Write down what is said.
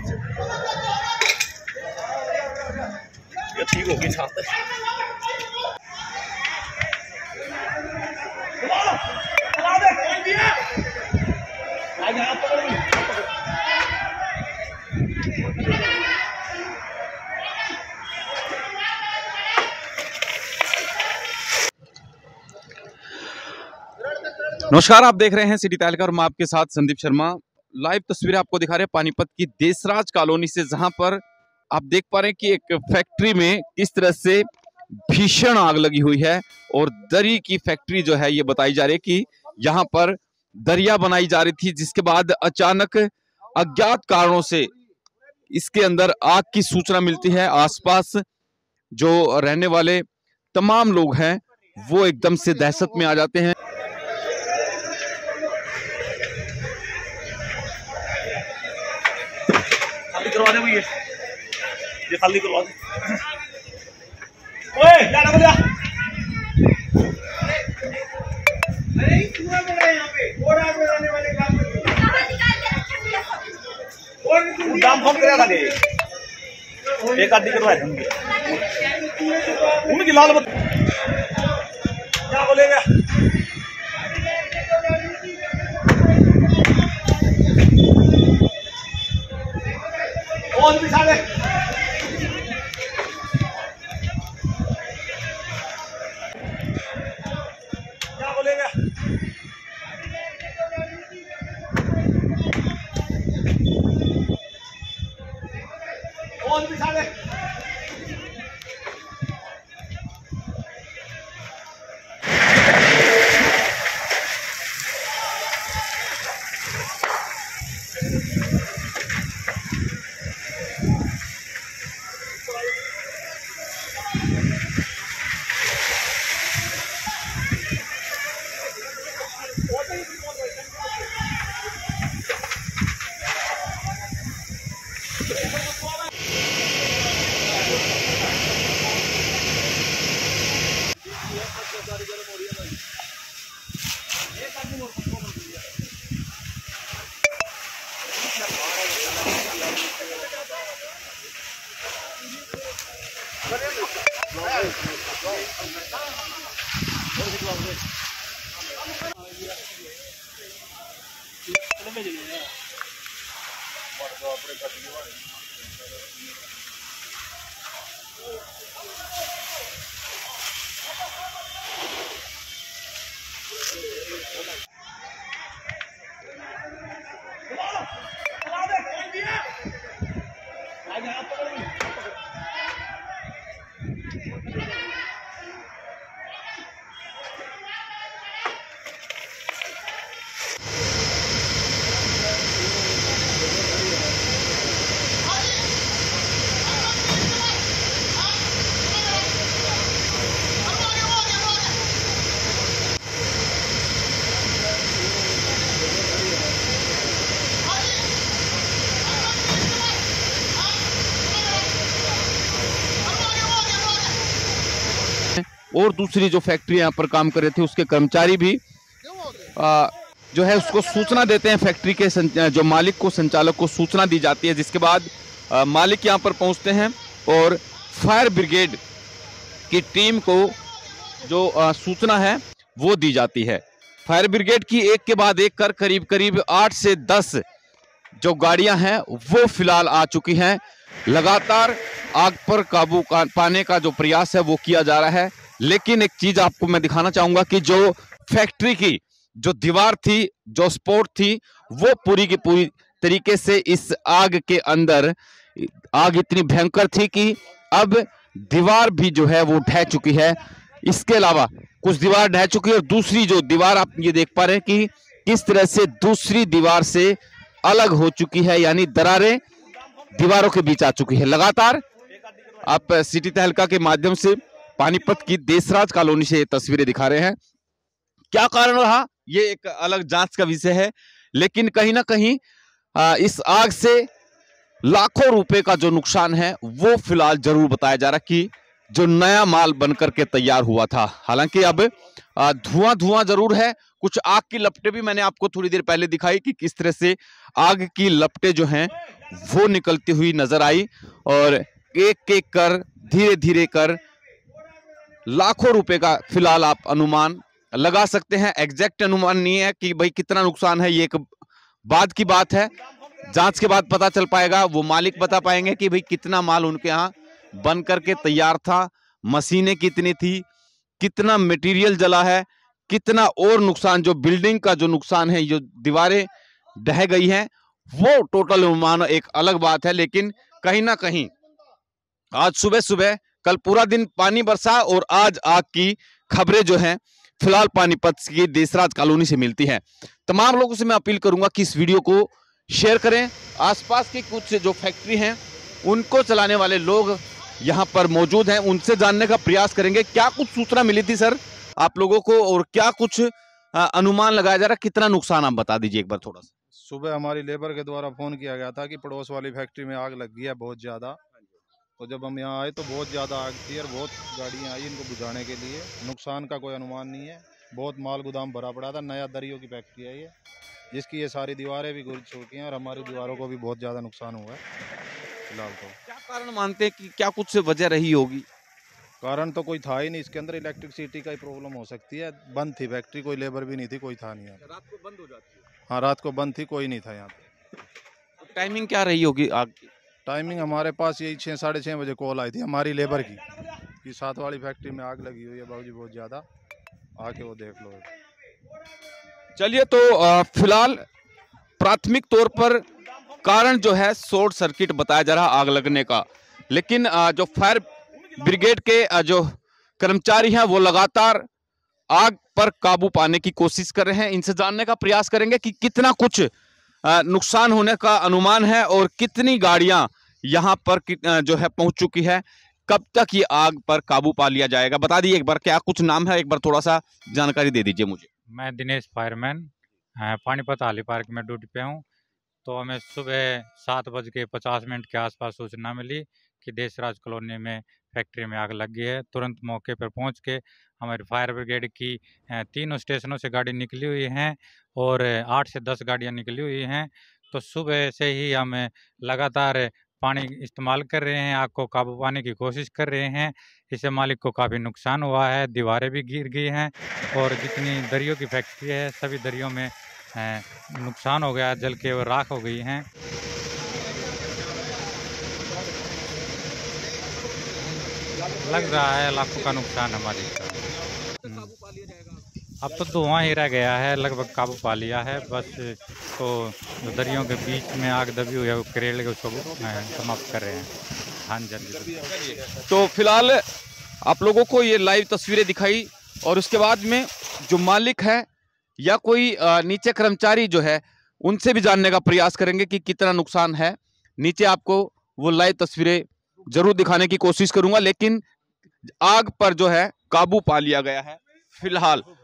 ये ठीक होगी छात। नमस्कार, आप देख रहे हैं सिटी तहलका और मैं आपके साथ संदीप शर्मा। लाइव तस्वीरें आपको दिखा रहे हैं पानीपत की देसराज कॉलोनी से, जहां पर आप देख पा रहे हैं कि एक फैक्ट्री में किस तरह से भीषण आग लगी हुई है। और दरी की फैक्ट्री जो है, ये बताई जा रही है कि यहाँ पर दरिया बनाई जा रही थी, जिसके बाद अचानक अज्ञात कारणों से इसके अंदर आग की सूचना मिलती है। आसपास जो रहने वाले तमाम लोग हैं वो एकदम से दहशत में आ जाते हैं। खाली करवा दे भैया, ये खाली करवा दे। ओए जाना बोलिया। अरे कुआं में है यहाँ पे, घोड़ा बनाने वाले काम में। और दाम कम करेगा ले। एक आदमी करवाए होंगे। उनकी लाल बत्ती। क्या बोलेगा? और भी साले। क्या बोलेगा? और भी साले। और दूसरी जो फैक्ट्री यहाँ पर काम कर रहे थे उसके कर्मचारी भी जो है उसको सूचना देते हैं। फैक्ट्री के जो मालिक को, संचालक को सूचना दी जाती है, जिसके बाद मालिक यहाँ पर पहुँचते हैं और फायर ब्रिगेड की टीम को जो सूचना है वो दी जाती है। फायर ब्रिगेड की एक के बाद एक कर करीब 8 से 10 जो गाड़ियां हैं वो फिलहाल आ चुकी हैं। लगातार आग पर काबू पाने का जो प्रयास है वो किया जा रहा है। लेकिन एक चीज आपको मैं दिखाना चाहूंगा कि जो फैक्ट्री की जो दीवार थी, जो सपोर्ट थी, वो पूरी की पूरी तरीके से इस आग के अंदर, आग इतनी भयंकर थी कि अब दीवार भी जो है वो ढह चुकी है। इसके अलावा कुछ दीवार ढह चुकी है और दूसरी जो दीवार आप ये देख पा रहे हैं कि किस तरह से दूसरी दीवार से अलग हो चुकी है, यानी दरारें दीवारों के बीच आ चुकी है। लगातार आप सिटी तहलका के माध्यम से पानीपत की देसराज कॉलोनी से ये तस्वीरें दिखा रहे हैं। क्या कारण रहा ये एक अलग जांच का विषय है, लेकिन कहीं ना कहीं इस आग से लाखों रुपए का जो नुकसान है वो फिलहाल जरूर बताया जा रहा कि जो नया माल बनकर के तैयार हुआ था। हालांकि अब धुआं जरूर है, कुछ आग की लपटें भी मैंने आपको थोड़ी देर पहले दिखाई कि किस तरह से आग की लपटें जो हैं वो निकलती हुई नजर आई और एक एक कर धीरे धीरे कर लाखों रुपए का फिलहाल आप अनुमान लगा सकते हैं। एग्जैक्ट अनुमान नहीं है कि भाई कितना नुकसान है, ये एक बाद की बात है, जांच के बाद पता चल पाएगा। वो मालिक बता पाएंगे कि भाई कितना माल उनके यहाँ बन करके तैयार था, मशीनें कितनी थी, कितना मटेरियल जला है, कितना और नुकसान, जो बिल्डिंग का जो नुकसान है, जो दीवारें ढह गई हैं, वो टोटल अनुमान एक अलग बात है। लेकिन कहीं ना कहीं आज सुबह सुबह, कल पूरा दिन पानी बरसा और आज आग की खबरें जो हैं फिलहाल पानीपत की देसराज कॉलोनी से मिलती हैं। तमाम लोगों से मैं अपील करूंगा कि इस वीडियो को शेयर करें। आसपास की कुछ जो फैक्ट्री हैं उनको चलाने वाले लोग यहाँ पर मौजूद हैं, उनसे जानने का प्रयास करेंगे क्या कुछ सूचना मिली थी सर आप लोगों को और क्या कुछ अनुमान लगाया जा रहा है, कितना नुकसान आप बता दीजिए एक बार थोड़ा सा। सुबह हमारी लेबर के द्वारा फोन किया गया था कि पड़ोस वाली फैक्ट्री में आग लग गई है बहुत ज़्यादा। तो जब हम यहाँ आए तो बहुत ज़्यादा आग थी और बहुत गाड़ियाँ आई इनको बुझाने के लिए। नुकसान का कोई अनुमान नहीं है, बहुत माल गोदाम भरा पड़ा था। नया दरियों की फैक्ट्री है ये, जिसकी ये सारी दीवारें भी गिर चुकी हैं और हमारी दीवारों को भी बहुत ज़्यादा नुकसान हुआ है। फिलहाल तो क्या कारण मानते हैं कि क्या कुछ वजह रही होगी? कारण तो कोई था ही नहीं, इसके अंदर इलेक्ट्रिसिटी का ही प्रॉब्लम हो सकती है। बंद थी फैक्ट्री, कोई लेबर भी नहीं थी, कोई था नहीं यहाँ। रात को बंद हो जाती है? हाँ, रात को बंद थी, कोई नहीं था यहाँ पे। तो टाइमिंग क्या रही होगी आग की? टाइमिंग हमारे पास यही 6 साढ़े 6 बजे कॉल आई थी हमारी लेबर की कि साथ वाली फैक्ट्री में आग लगी हुई है बाबूजी बहुत ज़्यादा, आके वो देख लो। चलिए, तो फिलहाल प्राथमिक तौर पर कारण जो है शॉर्ट सर्किट बताया जा रहा आग लगने का, लेकिन जो फायर ब्रिगेड के जो कर्मचारी हैं वो लगातार आग पर काबू पाने की कोशिश कर रहे हैं। इनसे जानने का प्रयास करेंगे कि कितना कुछ नुकसान होने का अनुमान है और कितनी गाड़ियां यहां पर जो है पहुंच चुकी है, कब तक ये आग पर काबू पा लिया जाएगा। बता दीजिए एक बार क्या कुछ नाम है, एक बार थोड़ा सा जानकारी दे दीजिए मुझे। मैं दिनेश फायरमैन पानीपत हाली पार्क में ड्यूटी पे हूँ। तो हमें सुबह 7:50 के आसपास सूचना मिली कि देसराज कॉलोनी में फैक्ट्री में आग लग गई है। तुरंत मौके पर पहुंच के हमारी फायर ब्रिगेड की 3 स्टेशनों से गाड़ी निकली हुई हैं और 8 से 10 गाड़ियां निकली हुई हैं। तो सुबह से ही हम लगातार पानी इस्तेमाल कर रहे हैं, आग को काबू पाने की कोशिश कर रहे हैं। इससे मालिक को काफ़ी नुकसान हुआ है, दीवारें भी गिर गई हैं और जितनी दरियों की फैक्ट्री है सभी दरियों में नुकसान हो गया, जल के वो राख हो गई हैं। लग रहा है लाखों का नुकसान हमारी। अब तो धुआं ही रह गया है, लगभग काबू पा लिया है बस। तो जो दरियों के बीच में आग दबी हुई है वो करेल के उसको समाप्त कर रहे हैं। हाँ जी। तो फिलहाल आप लोगों को ये लाइव तस्वीरें दिखाई और उसके बाद में जो मालिक है या कोई नीचे कर्मचारी जो है उनसे भी जानने का प्रयास करेंगे कि कितना नुकसान है। नीचे आपको वो लाइव तस्वीरें जरूर दिखाने की कोशिश करूंगा, लेकिन आग पर जो है काबू पा लिया गया है फिलहाल।